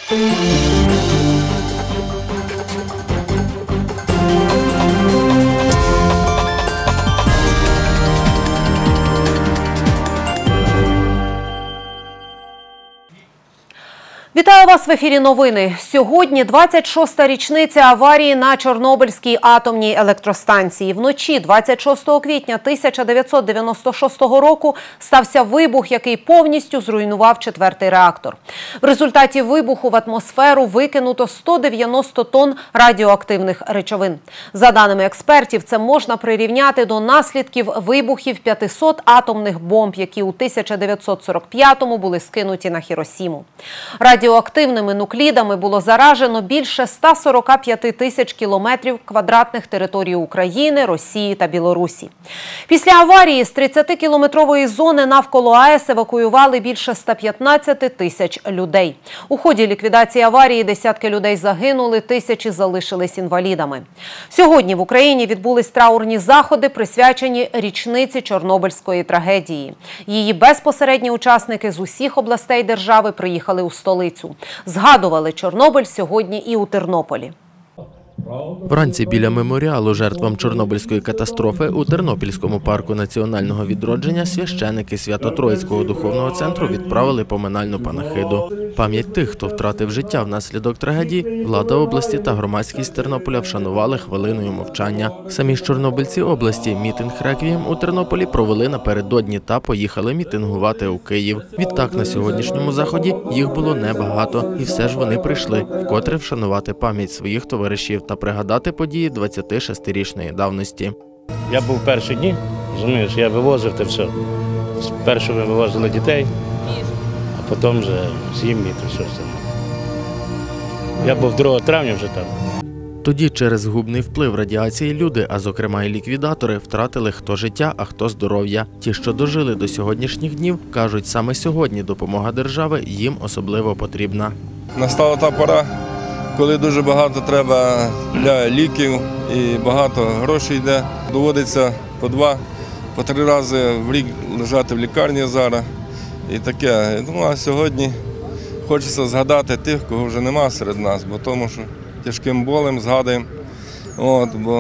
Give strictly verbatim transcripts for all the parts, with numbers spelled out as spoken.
Вітаю вас в ефірі новини. Сьогодні двадцять шоста річниця аварії на Чорнобильській атомній електростанції. Вночі двадцять шостого квітня тисяча дев'ятсот дев'яносто шостого року стався вибух, який повністю зруйнував четвертий реактор. В результаті вибуху в атмосферу викинуто сто дев'яносто тонн радіоактивних речовин. За даними експертів, це можна прирівняти до наслідків вибухів п'ятисот атомних бомб, які у тисяча дев'ятсот сорок п'ятому були скинуті на Хіросіму. Радіоактивними нуклідами було заражено більше ста сорока п'яти тисяч кілометрів квадратних території України, Росії та Білорусі. Після аварії з тридцятикілометрової зони навколо АЕС евакуювали більше ста п'ятнадцяти тисяч людей. У ході ліквідації аварії десятки людей загинули, тисячі залишились інвалідами. Сьогодні в Україні відбулись траурні заходи, присвячені річниці Чорнобильської трагедії. Її безпосередні учасники з усіх областей держави приїхали у столицю. Згадували Чорнобиль сьогодні і у Тернополі. Вранці біля меморіалу жертвам Чорнобильської катастрофи у Тернопільському парку національного відродження священики Свято-Троїцького духовного центру відправили поминальну панахиду. Пам'ять тих, хто втратив життя внаслідок трагедії, влада області та громадськість Тернополя вшанували хвилиною мовчання. Самі ж чорнобильці області мітинг-реквієм у Тернополі провели напередодні та поїхали мітингувати у Київ. Відтак на сьогоднішньому заході їх було небагато, і все ж вони прийшли, вкотре вшанувати пам'ять своїх товаришів та пригадати події двадцятишестирічної давності. Я був перші дні, розумієш, я вивозив те все. Спершу ми вивозили дітей, а потім вже сім'ї, то все. Я був другого травня вже там. Тоді через губний вплив радіації люди, а зокрема і ліквідатори, втратили хто життя, а хто здоров'я. Ті, що дожили до сьогоднішніх днів, кажуть, саме сьогодні допомога держави їм особливо потрібна. Настала та пора, коли дуже багато треба для ліків і багато грошей йде. Доводиться по два, по три рази в рік лежати в лікарні зараз. І таке. Ну, а сьогодні хочеться згадати тих, кого вже нема серед нас, бо тому що тяжким болем згадуємо. От, бо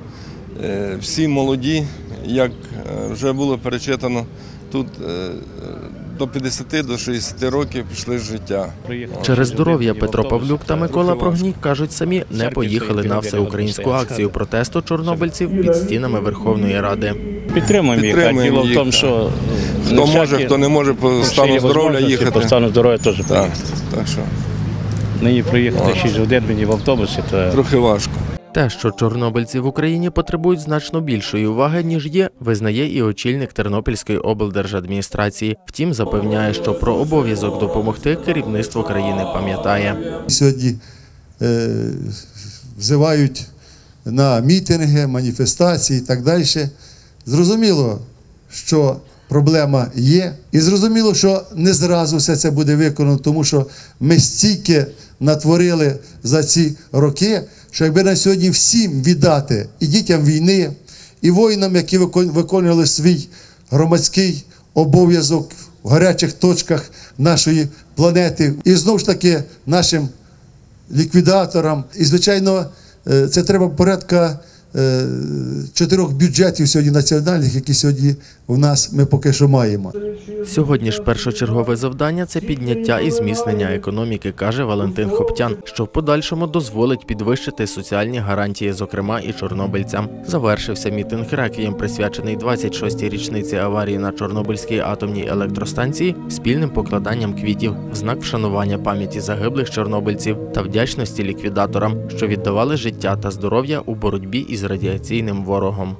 е, всі молоді, як вже було перечитано, тут е, до п'ятдесяти, до шістдесяти років пішли з життя. Через здоров'я Петро Павлюк та Микола Прогній, кажуть самі, не поїхали на всеукраїнську акцію протесту чорнобильців під стінами Верховної Ради. Підтримуємо їх, а діло в тому, що хто може, хто не може по стану здоров'я їхати. По стану здоров'я теж поїхати. Так що Нині приїхати шість годин мені в автобусі, то трохи важко. Те, що чорнобильці в Україні потребують значно більшої уваги, ніж є, визнає і очільник Тернопільської облдержадміністрації. Втім, запевняє, що про обов'язок допомогти керівництво країни пам'ятає. Сьогодні е, взивають на мітинги, маніфестації і так далі. Зрозуміло, що проблема є. І зрозуміло, що не зразу все це буде виконано, тому що ми стільки натворили за ці роки, що якби на сьогодні всім віддати і дітям війни, і воїнам, які виконували свій громадський обов'язок в гарячих точках нашої планети, і знову ж таки нашим ліквідаторам. І, звичайно, це треба порядка чотирьох бюджетів сьогодні національних, які сьогодні в нас ми поки що маємо. Сьогодні ж першочергове завдання – це підняття і зміцнення економіки, каже Валентин Хоптян, що в подальшому дозволить підвищити соціальні гарантії, зокрема і чорнобильцям. Завершився мітинг-реквієм, присвячений двадцять шостій річниці аварії на Чорнобильській атомній електростанції, спільним покладанням квітів в знак вшанування пам'яті загиблих чорнобильців та вдячності ліквідаторам, що віддавали життя та здоров'я у боротьбі із радіаційним ворогом.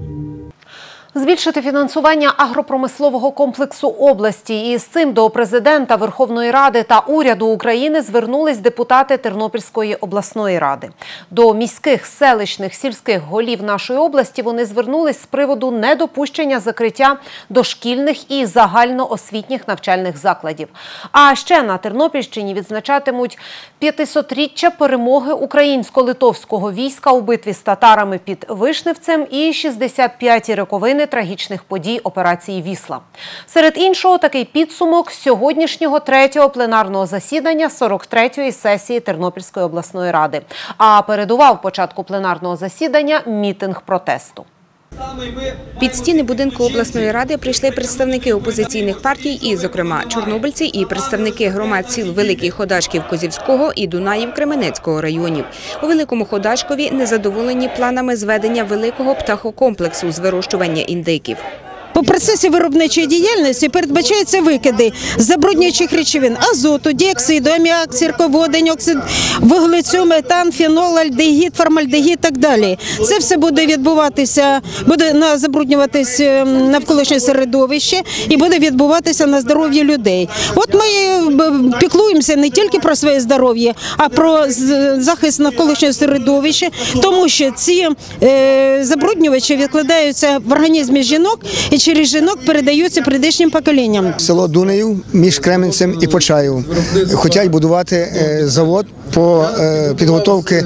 Збільшити фінансування агропромислового комплексу області. І з цим до президента, Верховної Ради та уряду України звернулись депутати Тернопільської обласної ради. До міських, селищних, сільських голів нашої області вони звернулись з приводу недопущення закриття дошкільних і загальноосвітніх навчальних закладів. А ще на Тернопільщині відзначатимуть п'ятисотріччя перемоги українсько-литовського війська у битві з татарами під Вишневцем і шістдесят п'яті роковини наслідки трагічних подій операції «Вісла». Серед іншого, такий підсумок сьогоднішнього третього пленарного засідання сорок третьої сесії Тернопільської обласної ради. А передував початку пленарного засідання мітинг протесту. Під стіни будинку обласної ради прийшли представники опозиційних партій і, зокрема, чорнобильці і представники громад сіл Великий Ходачків Козівського і Дунаїв Кременецького районів. У Великому Ходачкові незадоволені планами зведення великого птахокомплексу з вирощування індиків. По процесі виробничої діяльності передбачаються викиди забруднюючих речовин – азоту, діоксиду, аміак, сірководень, оксид вуглецю, метан, фенол, альдегід, формальдегід і так далі. Це все буде відбуватися, буде забруднюватися навколишнє середовище і буде відбуватися на здоров'я людей. От ми піклуємося не тільки про своє здоров'я, а про захист навколишнього середовища, тому що ці забруднювачі відкладаються в організмі жінок і через жінок передаються прийдешнім поколінням. Село Дунаїв між Кременцем і Почаєвом хочуть будувати завод по підготовці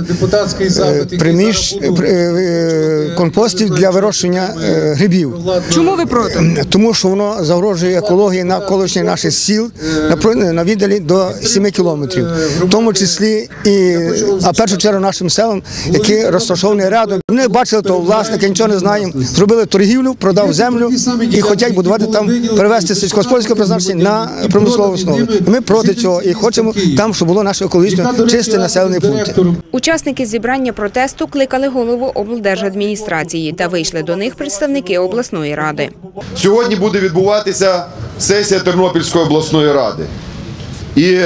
приміщ компостів для вирощування грибів. Чому ви проти? Тому що воно загрожує екології навколишніх наших сіл на віддалі до семи кілометрів, в тому числі і, а в першу чергу, нашим селам, які розташовані рядом. Вони бачили того власника, нічого не знаємо, зробили торгівлю, продав землю і хочуть будувати там, перевести сільськогосподарське призначення на промислову основу. Ми проти цього і хочемо там, щоб було наше екологічно чисте населений пункт. Учасники зібрання протесту кликали голову облдержадміністрації та вийшли до них представники обласної ради. Сьогодні буде відбуватися сесія Тернопільської обласної ради. І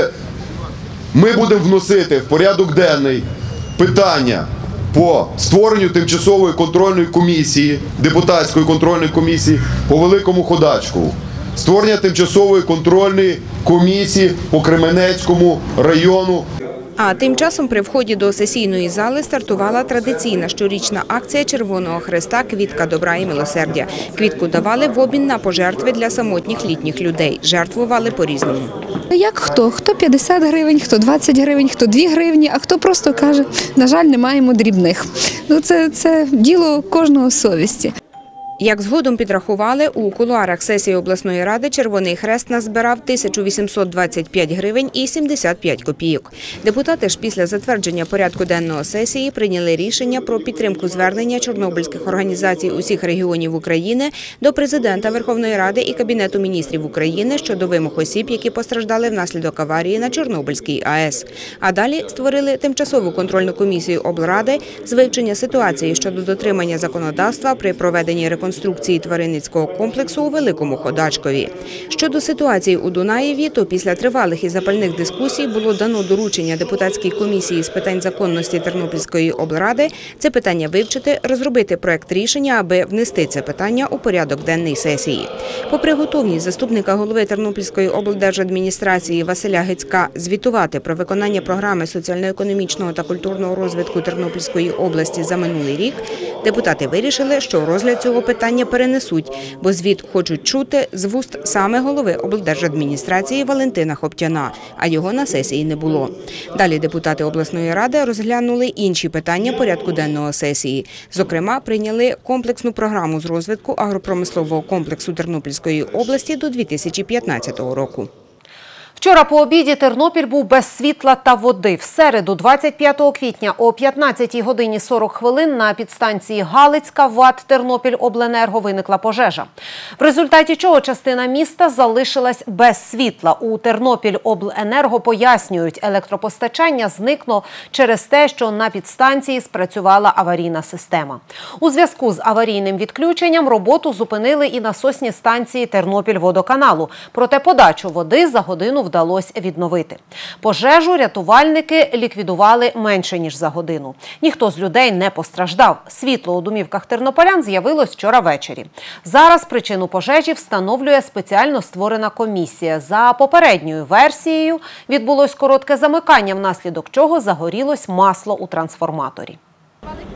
ми будемо вносити в порядок денний питання по створенню тимчасової контрольної комісії, депутатської контрольної комісії по Великому Ходачкову, створення тимчасової контрольної комісії по Кременецькому району. А тим часом при вході до сесійної зали стартувала традиційна щорічна акція Червоного Хреста «Квітка добра і милосердя». Квітку давали в обмін на пожертви для самотніх літніх людей. Жертвували по-різному. Як хто? Хто п'ятдесят гривень, хто двадцять гривень, хто дві гривні, а хто просто каже, на жаль, не маємо дрібних. Ну, це, це діло кожного совісті. Як згодом підрахували, у кулуарах сесії обласної ради Червоний Хрест назбирав тисячу вісімсот двадцять п'ять гривень і сімдесят п'ять копійок. Депутати ж після затвердження порядку денного сесії прийняли рішення про підтримку звернення чорнобильських організацій усіх регіонів України до президента Верховної Ради і Кабінету міністрів України щодо вимог осіб, які постраждали внаслідок аварії на Чорнобильській АЕС. А далі створили тимчасову контрольну комісію облради з вивчення ситуації щодо дотримання законодавства при проведенні реконструкції конструкції тваринницького комплексу у Великому Ходачкові. Щодо ситуації у Дунаєві, то після тривалих і запальних дискусій було дано доручення депутатській комісії з питань законності Тернопільської облради це питання вивчити, розробити проект рішення, аби внести це питання у порядок денний сесії. Попри готовність заступника голови Тернопільської облдержадміністрації Василя Гицька звітувати про виконання програми соціально-економічного та культурного розвитку Тернопільської області за минулий рік, депутати вирішили, що розгляд цього питання перенесуть, бо звіт хочуть чути з вуст саме голови облдержадміністрації Валентина Хоптяна, а його на сесії не було. Далі депутати обласної ради розглянули інші питання порядку денного сесії. Зокрема, прийняли комплексну програму з розвитку агропромислового комплексу Тернопільської області до дві тисячі п'ятнадцятого року. Вчора по обіді Тернопіль був без світла та води. В середу, двадцять п'ятого квітня, о п'ятнадцятій годині сорок хвилин на підстанції Галицька ВАТ Тернопільобленерго виникла пожежа. В результаті чого частина міста залишилась без світла. У Тернопільобленерго пояснюють, електропостачання зникло через те, що на підстанції спрацювала аварійна система. У зв'язку з аварійним відключенням роботу зупинили і насосні станції Тернопільводоканалу. Проте подачу води за годину вдалося відновити. Пожежу рятувальники ліквідували менше, ніж за годину. Ніхто з людей не постраждав. Світло у домівках тернополян з'явилось вчора ввечері. Зараз причину пожежі встановлює спеціально створена комісія. За попередньою версією відбулось коротке замикання, внаслідок чого загорілось масло у трансформаторі.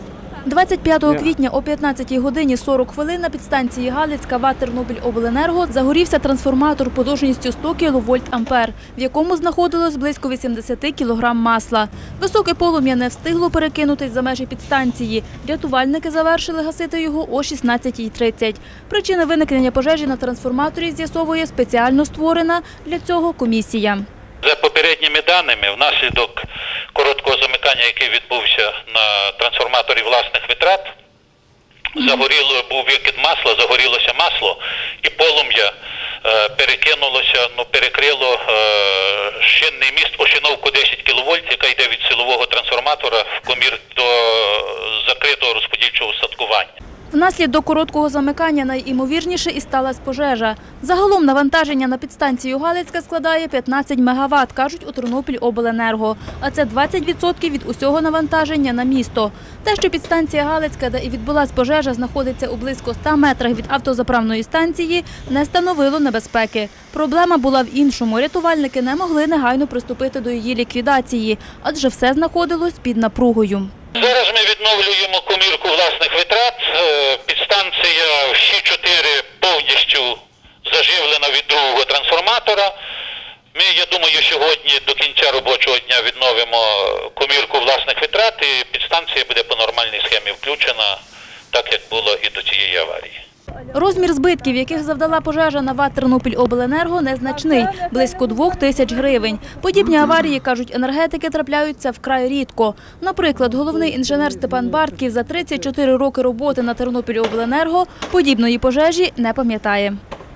двадцять п'ятого квітня о п'ятнадцятій годині сорок хвилин на підстанції Галицька ВАТ «Тернопільобленерго» загорівся трансформатор потужністю сто кіловольт-ампер, в якому знаходилось близько вісімдесят кілограм масла. Високе полум'я не встигло перекинутись за межі підстанції. Рятувальники завершили гасити його о шістнадцятій тридцять. Причини виникнення пожежі на трансформаторі з'ясовує спеціально створена для цього комісія. За попередніми даними, внаслідок короткого замикання, який відбувся на трансформаторі власних витрат, загоріло, був викид масла, загорілося масло і полум'я е, перекинулося, ну, перекрило е, шинний міст, ошиновку десять кіловольт, яка йде від силового трансформатора в комір до закритого розподільчого устаткування. Внаслідок короткого замикання найімовірніше і сталася пожежа. Загалом навантаження на підстанцію Галицька складає п'ятнадцять мегаватт, кажуть у Тернопільобленерго. А це двадцять відсотків від усього навантаження на місто. Те, що підстанція Галицька, де і відбулась пожежа, знаходиться у близько ста метрах від автозаправної станції, не становило небезпеки. Проблема була в іншому. Рятувальники не могли негайно приступити до її ліквідації, адже все знаходилось під напругою. Зараз ми відновлюємо комірку власних витрат. Підстанція всі чотири повністю заживлена від другого трансформатора. Ми, я думаю, сьогодні до кінця робочого дня відновимо комірку власних витрат і підстанція буде по нормальній схемі включена, так як було і до цієї аварії. Розмір збитків, яких завдала пожежа на ВАТ «Тернопільобленерго», незначний – близько двох тисяч гривень. Подібні аварії, кажуть енергетики, трапляються вкрай рідко. Наприклад, головний інженер Степан Бартків за тридцять чотири роки роботи на «Тернопільобленерго» подібної пожежі не пам'ятає.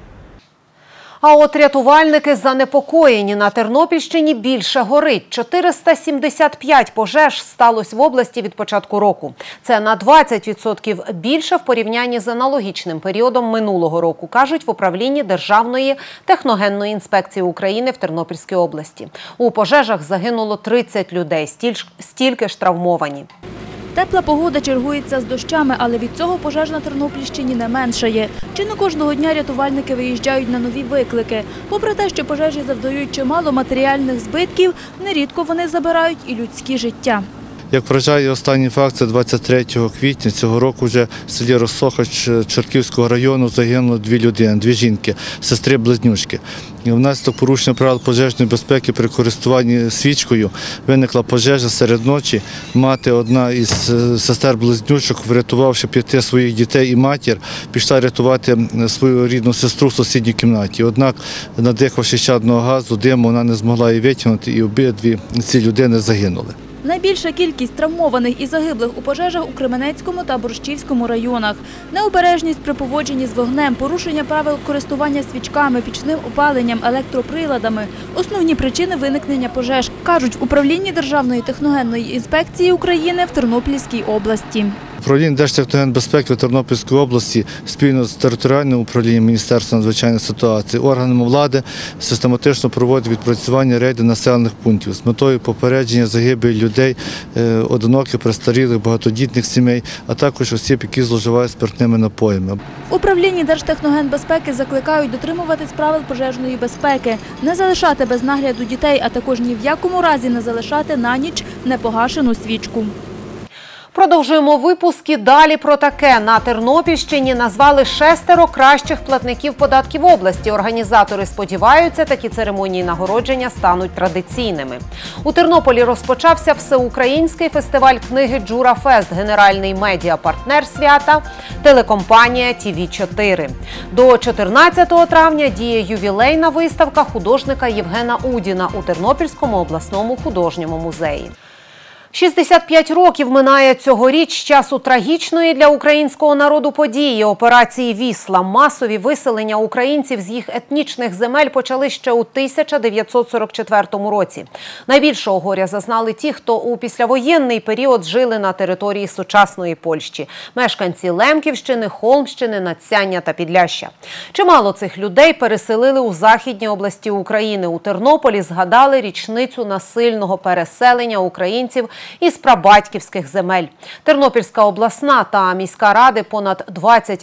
А от рятувальники занепокоєні. На Тернопільщині більше горить. чотириста сімдесят п'ять пожеж сталося в області від початку року. Це на двадцять відсотків більше в порівнянні з аналогічним періодом минулого року, кажуть в управлінні Державної техногенної інспекції України в Тернопільській області. У пожежах загинуло тридцять людей, стільки ж травмовані. Тепла погода чергується з дощами, але від цього пожеж на Тернопільщині не меншає. Чи не кожного дня рятувальники виїжджають на нові виклики. Попри те, що пожежі завдають чимало матеріальних збитків, нерідко вони забирають і людські життя. Як вражає останній факт, це двадцять третього квітня цього року вже в селі Розсохач Чортківського району загинуло дві людини, дві жінки, сестри-близнючки. Внаслідок порушення правил пожежної безпеки при користуванні свічкою виникла пожежа серед ночі. Мати, одна із сестер-близнючок, врятувавши п'яти своїх дітей і матір, пішла рятувати свою рідну сестру в сусідній кімнаті. Однак, надихавши чадного газу, диму, вона не змогла її витягнути, і обидві ці людини загинули. Найбільша кількість травмованих і загиблих у пожежах у Кременецькому та Борщівському районах. Необережність при поводженні з вогнем, порушення правил користування свічками, пічним опаленням, електроприладами – основні причини виникнення пожеж, кажуть в управлінні Державної техногенної інспекції України в Тернопільській області. Управління Держтехногенбезпеки в Тернопільській області спільно з територіальним управлінням Міністерства надзвичайних ситуацій, органами влади систематично проводить відпрацювання рейдів населених пунктів з метою попередження загибелі людей, одиноких, престарілих, багатодітних сімей, а також осіб, які зловживають спиртними напоями. В управлінні Держтехногенбезпеки закликають дотримуватись правил пожежної безпеки, не залишати без нагляду дітей, а також ні в якому разі не залишати на ніч непогашену свічку. Продовжуємо випуски. Далі про таке. На Тернопільщині назвали шестеро кращих платників податків області. Організатори сподіваються, такі церемонії нагородження стануть традиційними. У Тернополі розпочався всеукраїнський фестиваль книги «Джурафест», генеральний медіапартнер свята – телекомпанія Ті Ві чотири. До чотирнадцятого травня діє ювілейна виставка художника Євгена Удіна у Тернопільському обласному художньому музеї. шістдесят п'ять років минає цьогоріч з часу трагічної для українського народу події – операції «Вісла». Масові виселення українців з їх етнічних земель почали ще у тисяча дев'ятсот сорок четвертому році. Найбільшого горя зазнали ті, хто у післявоєнний період жили на території сучасної Польщі – мешканці Лемківщини, Холмщини, Надсяння та Підляшшя. Чимало цих людей переселили у західні області України. У Тернополі згадали річницю насильного переселення українців із прабатьківських земель. Тернопільська обласна та міська ради, понад двадцять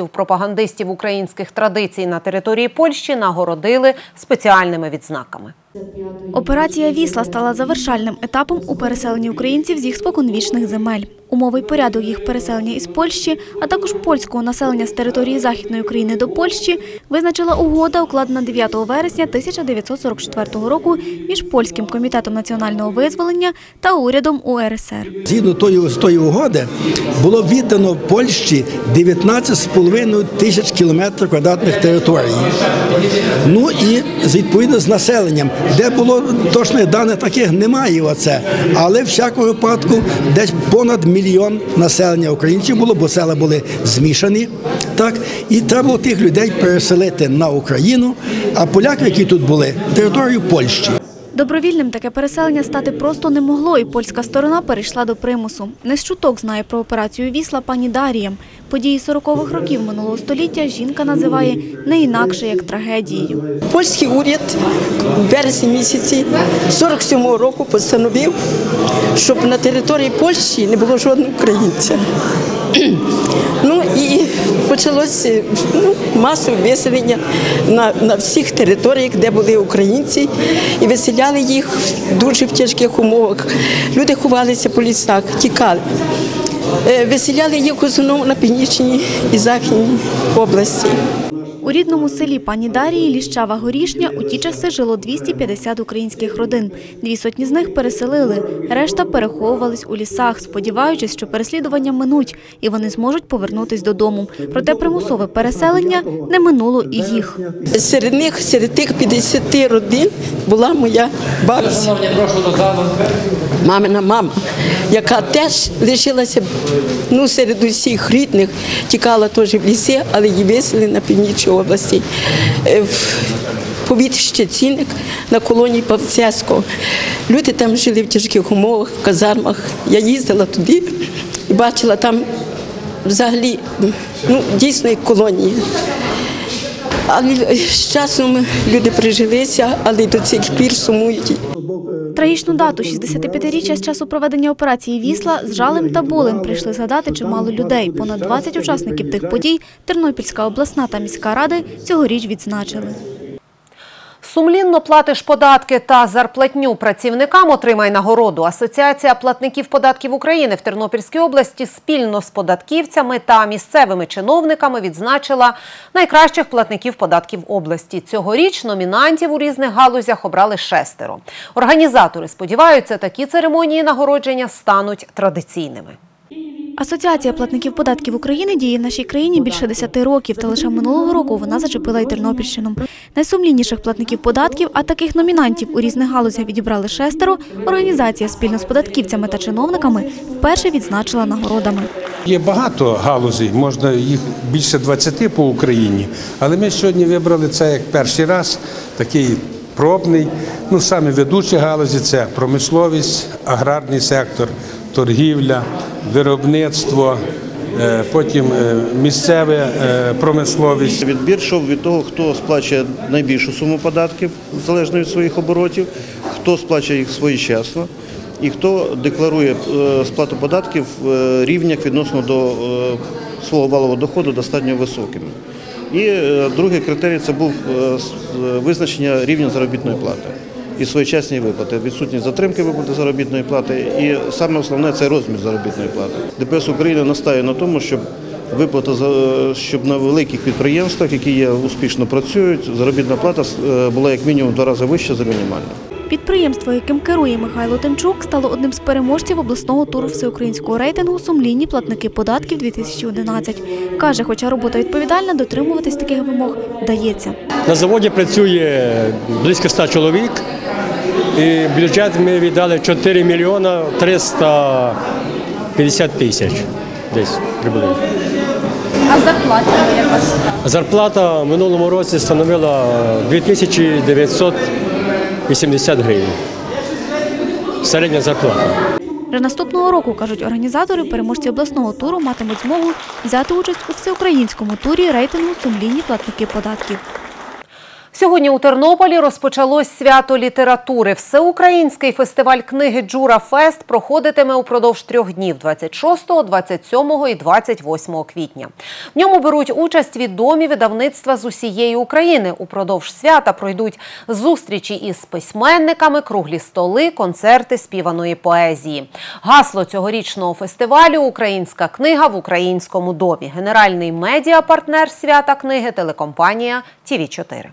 активістів-пропагандистів українських традицій на території Польщі нагородили спеціальними відзнаками. Операція «Вісла» стала завершальним етапом у переселенні українців з їх споконвічних земель. Умови й порядок їх переселення із Польщі, а також польського населення з території Західної України до Польщі визначила угода, укладена дев'ятого вересня тисяча дев'ятсот сорок четвертого року між Польським комітетом національного визволення та урядом У Ер Ес Ер. Згідно тої, з тої угоди було віддано Польщі дев'ятнадцять з половиною тисяч кілометрів квадратних територій. Ну і відповідно з населенням, де було точних даних таких немає оце, але в всякому випадку десь понад мільйон населення українців було, бо села були змішані. Так, і треба було тих людей переселити на Україну, а поляків, які тут були, територію Польщі. Добровільним таке переселення стати просто не могло, і польська сторона перейшла до примусу. Не з чуток знає про операцію «Вісла» пані Дар'я. Події сорокових років минулого століття жінка називає не інакше, як трагедією. Польський уряд в березні місяці сорок сьомого року постановив, щоб на території Польщі не було жодного українця. Ну і почалося ну, масове виселення на, на всіх територіях, де були українці, і виселяли їх дуже в тяжких умовах. Люди ховалися по лісах, тікали. Виселяли їх в основному на північній і західній області. У рідному селі пані Дарії Ліщава Горішня у ті часи жило двісті п'ятдесят українських родин. Дві сотні з них переселили, решта переховувались у лісах, сподіваючись, що переслідування минуть і вони зможуть повернутись додому. Проте примусове переселення не минуло і їх. Серед них, серед тих п'ятдесят родин була моя бабця, мамина мама, яка теж лишилася ну, серед усіх рідних, тікала теж в ліси, але її виселили на північній області, в повіт Щецінник на колонії Павцевського. Люди там жили в тяжких умовах, в казармах. Я їздила туди і бачила там взагалі ну, дійсно як колонії. Але з часом люди прижилися, але до цих пір сумують. Трагічну дату шістдесятип'ятиріччя з часу проведення операції «Вісла» з жалем та болем прийшли згадати чимало людей. Понад двадцять учасників тих подій Тернопільська обласна та міська ради цьогоріч відзначили. Сумлінно платиш податки та зарплатню працівникам – отримай нагороду. Асоціація платників податків України в Тернопільській області спільно з податківцями та місцевими чиновниками відзначила найкращих платників податків області. Цьогоріч номінантів у різних галузях обрали шестеро. Організатори сподіваються, такі церемонії нагородження стануть традиційними. Асоціація платників податків України діє в нашій країні більше десяти років, та лише минулого року вона зачепила і Тернопільщину. Найсумлінніших платників податків, а таких номінантів у різних галузях відібрали шестеро, організація спільно з податківцями та чиновниками вперше відзначила нагородами. Є багато галузей, можна їх більше двадцяти по Україні, але ми сьогодні вибрали це як перший раз, такий пробний. Ну, саме ведучі галузі – це промисловість, аграрний сектор, торгівля, виробництво, потім місцева промисловість. Відбір йшов від того, хто сплачує найбільшу суму податків, залежно від своїх оборотів, хто сплачує їх своєчасно і хто декларує сплату податків в рівнях відносно до свого валового доходу достатньо високими. І другий критерій – це був визначення рівня заробітної плати і своєчасні виплати, відсутність затримки виплати заробітної плати і саме основне – це розмір заробітної плати. Де Пе Ес України настає на тому, щоб виплата, щоб на великих підприємствах, які є, успішно працюють, заробітна плата була як мінімум в два рази вища за мінімальну. Підприємство, яким керує Михайло Тимчук, стало одним з переможців обласного туру всеукраїнського рейтингу «Сумлінні платники податків дві тисячі одинадцять». Каже, хоча робота відповідальна, дотримуватись таких вимог вдається. На заводі працює близько ста чоловік, і бюджет ми віддали чотири мільйона триста п'ятдесят тисяч, десь приблизно. А зарплата яка? Зарплата в минулому році становила дві тисячі дев'ятсот вісімдесят гривень. Середня зарплата. Вже наступного року, кажуть організатори, переможці обласного туру матимуть змогу взяти участь у всеукраїнському турі рейтингу «Сумлінні платники податків». Сьогодні у Тернополі розпочалось свято літератури. Всеукраїнський фестиваль книги «Джура Фест» проходитиме упродовж трьох днів – двадцять шостого, двадцять сьомого і двадцять восьмого квітня. В ньому беруть участь відомі видавництва з усієї України. Упродовж свята пройдуть зустрічі із письменниками, круглі столи, концерти співаної поезії. Гасло цьогорічного фестивалю – «Українська книга в українському домі». Генеральний медіапартнер свята книги – телекомпанія Ті Ві чотири.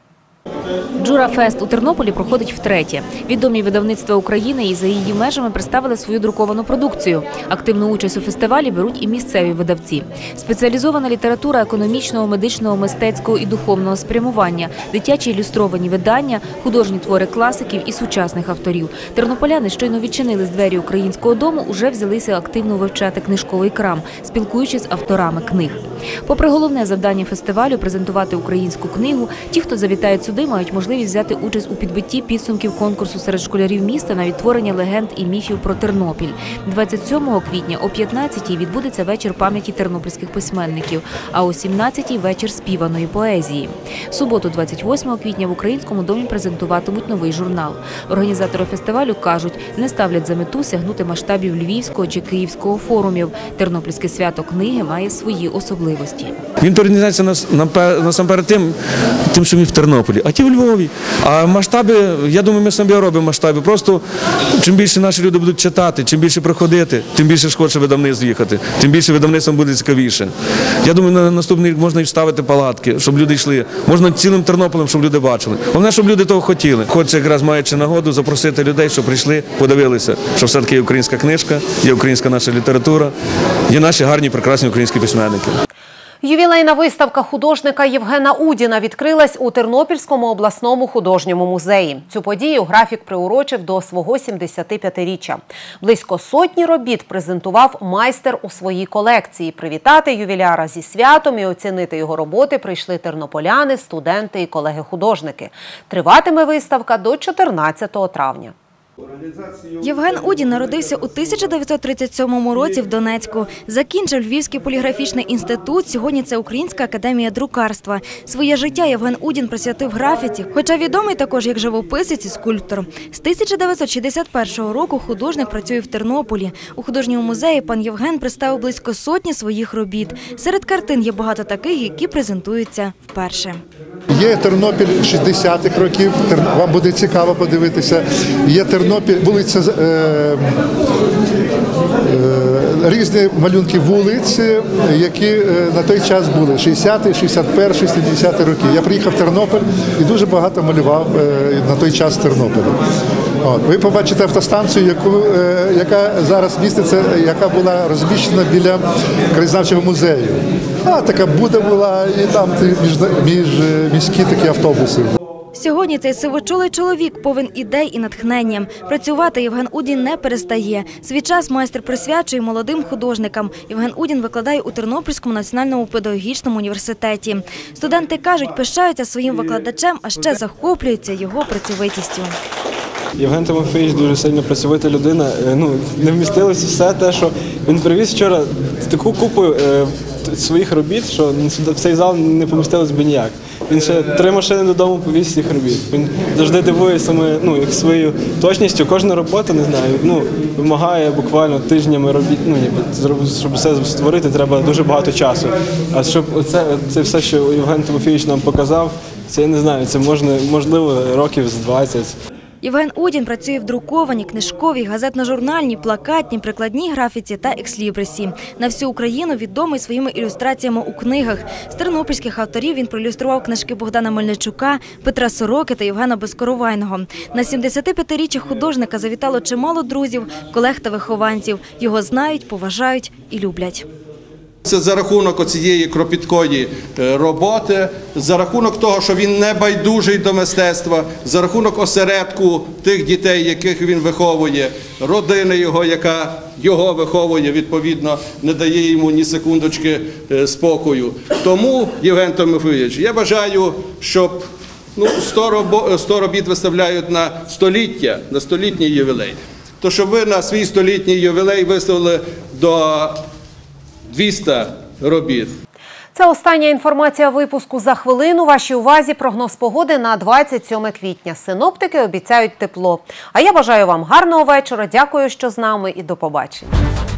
«Джура Фест» у Тернополі проходить втретє. Відомі видавництва України і за її межами представили свою друковану продукцію. Активну участь у фестивалі беруть і місцеві видавці. Спеціалізована література економічного, медичного, мистецького і духовного спрямування, дитячі ілюстровані видання, художні твори класиків і сучасних авторів. Тернополяни щойно відчинили з двері українського дому, уже взялися активно вивчати книжковий крам, спілкуючись з авторами книг. Попри головне завдання фестивалю – презентувати українську книгу, ті, хто завітають сюди, мають можливість взяти участь у підбитті підсумків конкурсу серед школярів міста на відтворення легенд і міфів про Тернопіль. двадцять сьомого квітня о п'ятнадцятій відбудеться вечір пам'яті тернопільських письменників, а о сімнадцятій – вечір співаної поезії. В суботу, двадцять восьмого квітня, в Українському домі презентуватимуть новий журнал. Організатори фестивалю кажуть, не ставлять за мету сягнути масштабів Львівського чи Київського форумів. Тернопільське свято книги має свої особливості. Він переднізається насамперед тим, тим, що він в Тернополі, а ті в Львові. А масштаби, я думаю, ми самі робимо масштаби. Просто чим більше наші люди будуть читати, чим більше приходити, тим більше ж хоче видавництв їхати, тим більше видавництвам буде цікавіше. Я думаю, на наступний рік можна і вставити палатки, щоб люди йшли. Можна цілим Тернополем, щоб люди бачили. Головне, щоб люди того хотіли. Хоче, якраз маючи нагоду, запросити людей, щоб прийшли, подивилися, що все-таки є українська книжка, є українська наша література, є наші гарні, прекрасні українські письменники. Ювілейна виставка художника Євгена Удіна відкрилась у Тернопільському обласному художньому музеї. Цю подію графік приурочив до свого сімдесятип'ятиріччя. Близько сотні робіт презентував майстер у своїй колекції. Привітати ювіляра зі святом і оцінити його роботи прийшли тернополяни, студенти і колеги-художники. Триватиме виставка до чотирнадцятого травня. Євген Удін народився у тисяча дев'ятсот тридцять сьомому році в Донецьку. Закінчив Львівський поліграфічний інститут, сьогодні це Українська академія друкарства. Своє життя Євген Удін присвятив графіці, хоча відомий також як живописець і скульптор. З тисяча дев'ятсот шістдесят першого року художник працює в Тернополі. У художньому музеї пан Євген представив близько сотні своїх робіт. Серед картин є багато таких, які презентуються вперше. Є Тернопіль шістдесятих років, вам буде цікаво подивитися. Є Тернопіль, вулиця, е, е, різні малюнки вулиць, які на той час були шістдесяті, шістдесят перші, сімдесяті роки. Я приїхав в Тернопіль і дуже багато малював е, на той час в Тернополі. От. Ви побачите автостанцію, яку, е, яка зараз міститься, яка була розміщена біля краєзнавчого музею. А така Буда була, і там між, між міські такі автобуси. Сьогодні цей сивочолий чоловік повен ідей і натхнення. Працювати Євген Удін не перестає. Свій час майстер присвячує молодим художникам. Євген Удін викладає у Тернопільському національному педагогічному університеті. Студенти кажуть, пишаються своїм викладачем, а ще захоплюються його працьовитістю. Євген Тимофійович дуже сильно працьовита людина. Ну, не вмістилося все те, що він привіз вчора таку купу е, своїх робіт, що в цей зал не помістилось би ніяк. Він ще три машини додому повіз цих робіт. Він завжди дивує саме, ну, як своєю точністю. Кожна робота, не знаю, ну, вимагає буквально тижнями робіт. Ну, щоб все створити, треба дуже багато часу. А щоб оце, це все, що Євген Тимофійович нам показав, це я не знаю, це можна, можливо, років з двадцять. Євген Удін працює в друкованій, книжковій, газетно-журнальній, плакатній, прикладній графіці та екслібрисі. На всю Україну відомий своїми ілюстраціями у книгах. З тернопільських авторів він проілюстрував книжки Богдана Мельничука, Петра Сороки та Євгена Безкоровайного. На сімдесятип'ятиріччя художника завітало чимало друзів, колег та вихованців. Його знають, поважають і люблять. Це за рахунок оцієї кропіткої роботи, за рахунок того, що він не байдужий до мистецтва, за рахунок осередку тих дітей, яких він виховує, родини його, яка його виховує, відповідно, не дає йому ні секундочки спокою. Тому, Євген Тимофійович, я бажаю, щоб ну, сто робіт виставляють на століття, на столітній ювілей, то щоб ви на свій столітній ювілей виставили до двісті робіт. Це остання інформація випуску. За хвилину вашій увазі прогноз погоди на двадцять сьоме квітня. Синоптики обіцяють тепло. А я бажаю вам гарного вечора. Дякую, що з нами, і до побачення.